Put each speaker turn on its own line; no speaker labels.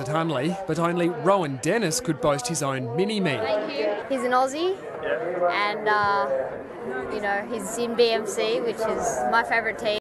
at Hunley, but only Rohan Dennis could boast his own Mini Me.
He's an Aussie, and you know, he's in BMC, which is my favourite team.